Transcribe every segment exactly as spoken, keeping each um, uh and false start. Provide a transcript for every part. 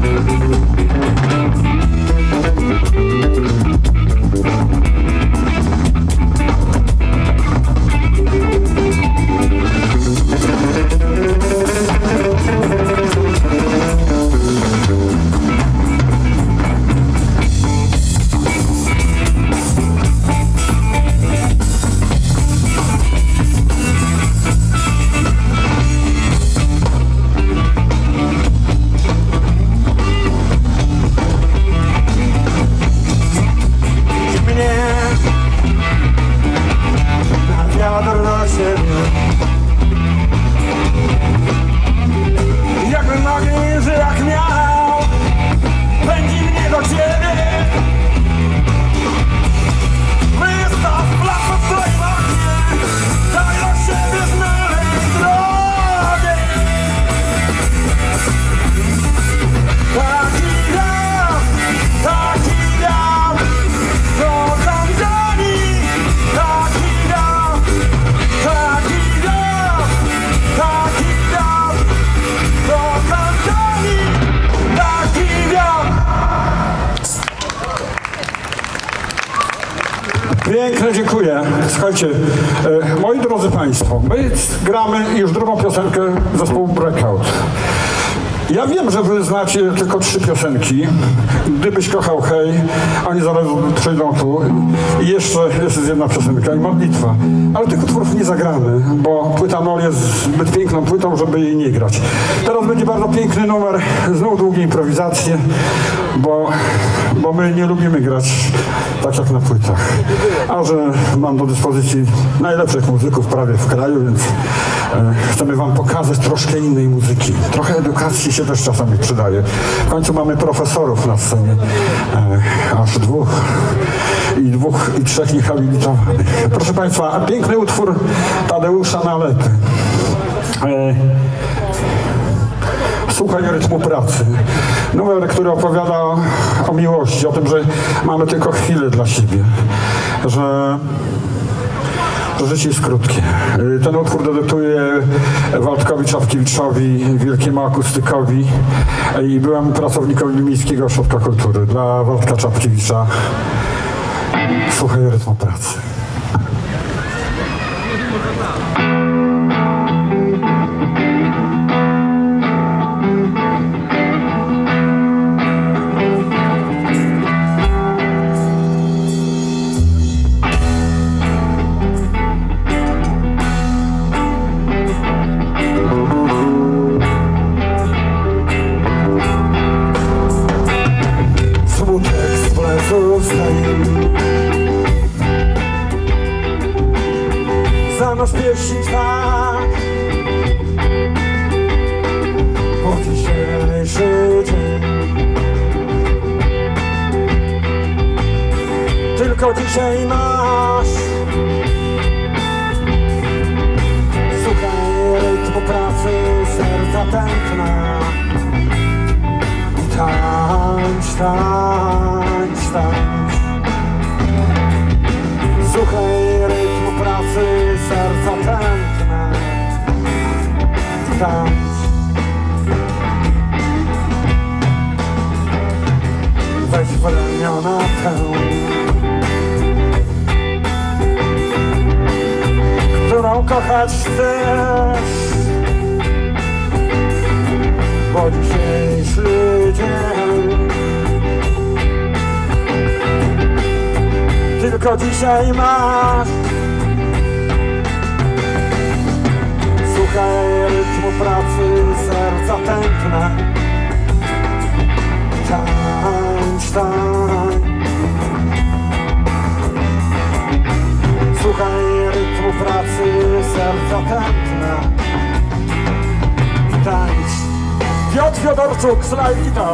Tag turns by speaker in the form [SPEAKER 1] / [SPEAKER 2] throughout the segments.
[SPEAKER 1] Pięknie, dziękuję. Słuchajcie, e, moi drodzy Państwo, my gramy już drugą piosenkę zespołu Breakout. Ja wiem, że wy znacie tylko trzy piosenki. Gdybyś kochał, hej, oni zaraz przyjdą tu. I jeszcze jest jedna piosenka i modlitwa. Ale tych utworów nie zagramy, bo płyta Nol jest zbyt piękną płytą, żeby jej nie grać. Teraz będzie bardzo piękny numer, znowu długie improwizacje, bo, bo my nie lubimy grać tak jak na płytach. A że mam do dyspozycji najlepszych muzyków prawie w kraju, więc e, chcemy wam pokazać troszkę innej muzyki. Trochę edukacji się też czasami przydaje. W końcu mamy profesorów na scenie, e, aż dwóch i dwóch i trzech niehabilitowanych. Proszę Państwa, piękny utwór Tadeusza Nalepy. E, Słuchaj rytmu pracy. Numer, który opowiada o, o miłości, o tym, że mamy tylko chwilę dla siebie, że że życie jest krótkie. Ten utwór dedykuję Waldkowi Czapkiewiczowi, wielkiemu akustykowi i byłemu pracownikowi Miejskiego Ośrodka Kultury. Dla Waldka Czapkiewicza słuchaj rytmu pracy.
[SPEAKER 2] Zanos piersi tak, po dzisiejszy dzień. Tylko dzisiaj masz, słuchaj rytmu pracy, serca tętna. I tańcz, tańcz, tańcz. Słuchaj rytmu pracy, serca tętna. Tańcz. Weź w ramiona tę, którą kochać chcesz, bo dzisiejszy dzień tylko dzisiaj masz. Słuchaj rytmu pracy, serca tętna. Tańcz, tańcz. Słuchaj rytmu pracy, serca tętna. Tańcz. Piotr Fiodorczuk, slajd gitar.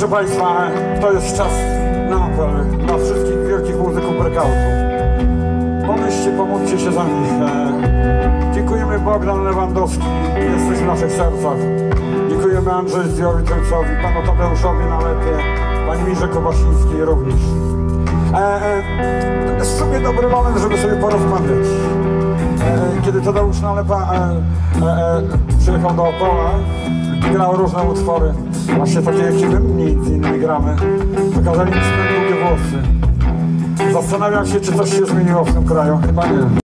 [SPEAKER 1] Proszę Państwa, to jest czas na apel dla wszystkich wielkich muzyków breakoutu. Pomyślcie, pomódlcie się za nich. E, dziękujemy Bogdan Lewandowski, jesteś w naszych sercach. Dziękujemy Andrzejowi Zdrowi, panu Tadeuszowi Nalepie, pani Mirze Kobasińskiej również. E, e, to jest w sumie dobry moment, żeby sobie porozmawiać. E, kiedy Tadeusz Nalepa e, e, e, przyjechał do Opola, grał różne utwory, właśnie takie jak i my między innymi gramy. Pokazali mi swoje długie włosy. Zastanawiam się, czy coś się zmieniło w tym kraju. Chyba nie.